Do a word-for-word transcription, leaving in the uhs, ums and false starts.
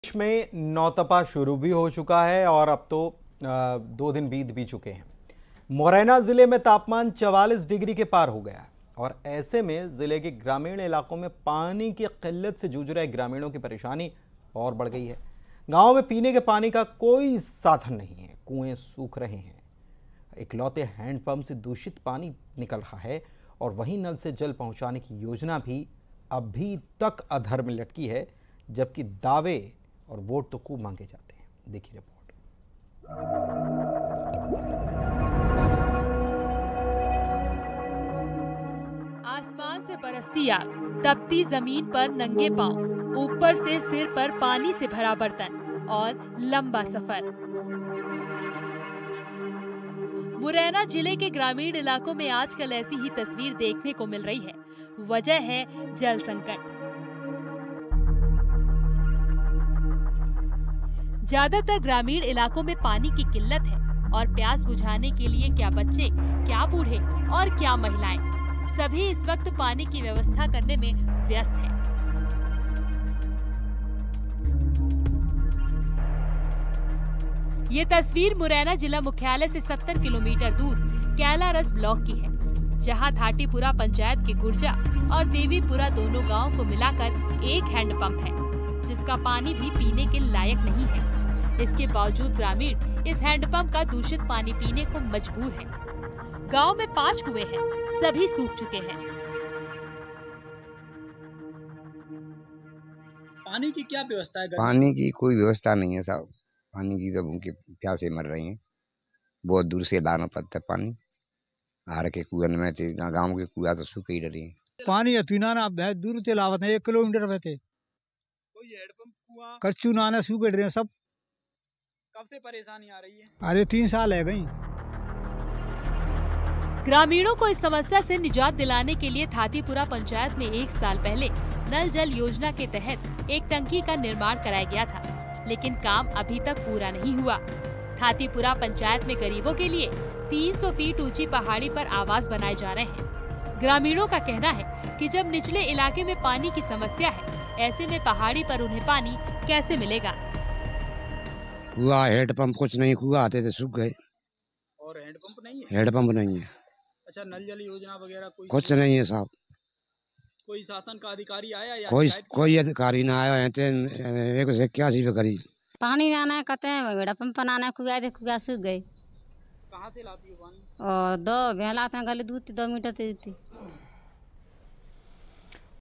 देश में नौतपा शुरू भी हो चुका है और अब तो दो दिन बीत भी चुके हैं। मुरैना जिले में तापमान चवालीस डिग्री के पार हो गया है और ऐसे में जिले के ग्रामीण इलाकों में पानी की किल्लत से जूझ रहे ग्रामीणों की परेशानी और बढ़ गई है। गांव में पीने के पानी का कोई साधन नहीं है, कुएं सूख रहे हैं, इकलौते हैंडपंप से दूषित पानी निकल रहा है और वहीं नल से जल पहुंचाने की योजना भी अभी तक अधर में लटकी है, जबकि दावे और वोट तो खूब मांगे जाते हैं। देखिए रिपोर्ट। आसमान से बरसती आग, तपती जमीन पर नंगे पांव, ऊपर से सिर पर पानी से भरा बर्तन और लंबा सफर। मुरैना जिले के ग्रामीण इलाकों में आजकल ऐसी ही तस्वीर देखने को मिल रही है। वजह है जल संकट। ज्यादातर ग्रामीण इलाकों में पानी की किल्लत है और प्यास बुझाने के लिए क्या बच्चे, क्या बूढ़े और क्या महिलाएं, सभी इस वक्त पानी की व्यवस्था करने में व्यस्त हैं। ये तस्वीर मुरैना जिला मुख्यालय से सत्तर किलोमीटर दूर कैलारस ब्लॉक की है, जहां थाटीपुरा पंचायत के गुर्जा और देवीपुरा दोनों गांव को मिलाकर एक हैंडपंप है, जिसका पानी भी पीने के लायक नहीं है। इसके बावजूद ग्रामीण इस हैंडपंप का दूषित पानी पीने को मजबूर हैं। गांव में पांच कुएं हैं, सभी सूख चुके हैं। पानी की क्या व्यवस्था है? पानी की कोई व्यवस्था नहीं है साहब। पानी की तो उनके प्यासे मर रही हैं। बहुत दूर से लाना पड़ता है पानी। आर के कुएं में गाँव के कुआ तो सूख ही रही है। पानी पीना ना बहुत दूर से लावत है, एक किलोमीटर रहते। कोई हैंडपंप कुआं कच्चू नाना सूख रहे हैं सब। कब से परेशानी आ रही है? अरे तीन साल है गई। ग्रामीणों को इस समस्या से निजात दिलाने के लिए थातीपुरा पंचायत में एक साल पहले नल जल योजना के तहत एक टंकी का निर्माण कराया गया था, लेकिन काम अभी तक पूरा नहीं हुआ। थातीपुरा पंचायत में गरीबों के लिए तीन सौ फीट ऊंची पहाड़ी पर आवास बनाए जा रहे हैं। ग्रामीणों का कहना है कि जब निचले इलाके में पानी की समस्या है, ऐसे में पहाड़ी पर उन्हें पानी कैसे मिलेगा? कुआ हैंडपंप कुछ नहीं, कुआ आते थे सूख गए और हैंडपंप नहीं है? हैंडपंप नहीं है। अच्छा, नल जल योजना वगैरह कोई कुछ नहीं है साहब। कोई शासन का अधिकारी आया या कोई कोई अधिकारी ना आया है। एक सौ इक्यासी पे करी पानी आना है, कहते हैं हैंडपंप बनाना है, कुआ दे कुआ सूख गए। कहाँ से लाती हो पानी? और दो भैंस लाते हैं, गली दूध दो मीटर देती।